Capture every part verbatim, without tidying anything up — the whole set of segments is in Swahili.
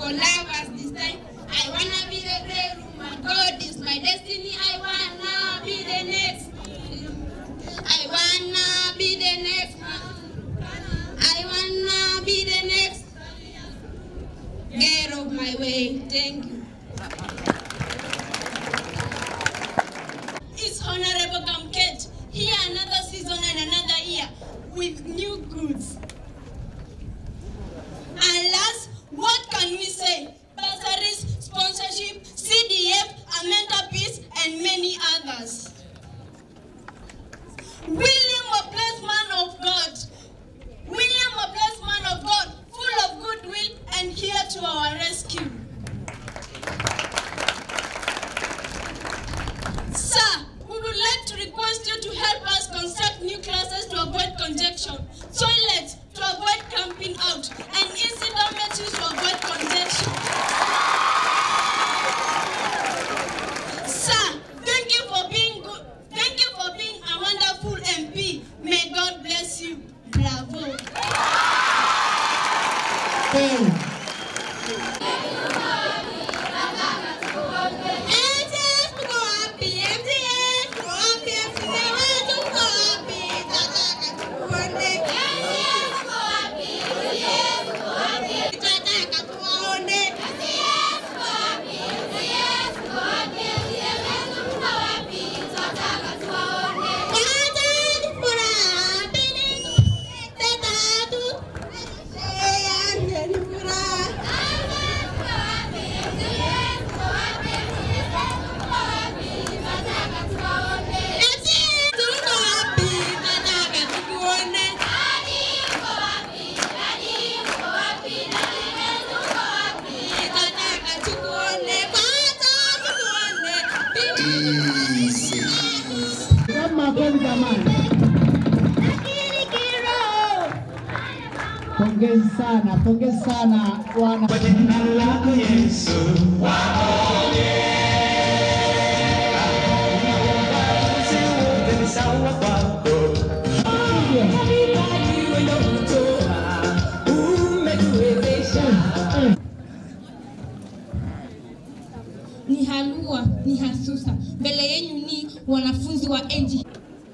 for lovers this time. I wanna be the great woman. God is my destiny. I wanna be the next. I wanna be the next. I wanna be the next. Get off my way. Thank you. It's Honorable Kamket. Here another season and another year with new goods. Alas, what can we say? Bursaries, sponsorship, C D F, a mental peace, and many others. William, a blessed man of God. William, a blessed man of God, full of goodwill and here to our rescue. Sir, we would like to request you to help us construct new classes to avoid congestion, toilets to avoid camping out, and easy dormitories to avoid congestion. Sir, thank you for being good. Thank you for being a wonderful M P. May God bless you. Bravo. Hey. Pongezi sana, pongezi sana wana. Kwa jina lako Yesu waone. Ni sawa kwako. Ni halua, ni hasusa. Mbele yenu ni wanafunzi wa enji.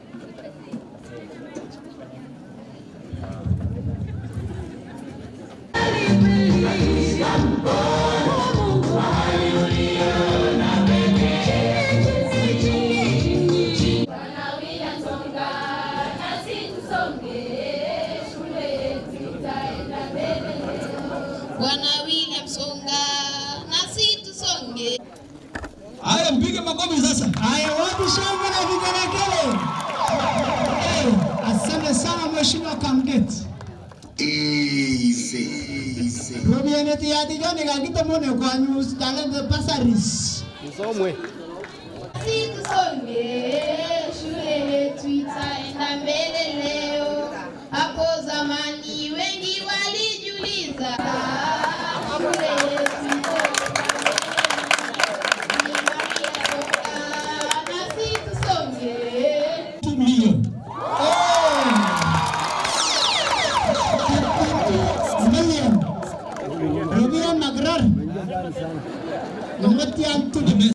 Bwana William songa nasi tusonge. Haya, mpige makofi sasa. Haya, wapi shangwe na vigelegele? Eh, asante sana Mheshimiwa Kamket. Easy, easy. Robiene tiati joni kakita mone kwa news talent bursaries. Msomwe. Nasi tusonge, shule yetu itaenda mbele leo. Hapo zamani wengi walijiuliza. Shule yetu nasi tusonge. two million. Million. Million magrar. Nomor tiang tu.